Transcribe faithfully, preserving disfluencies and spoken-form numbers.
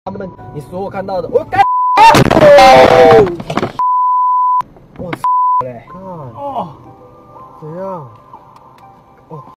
他们，你所有看到的，我干！我操嘞！ 看哦，怎样？哦。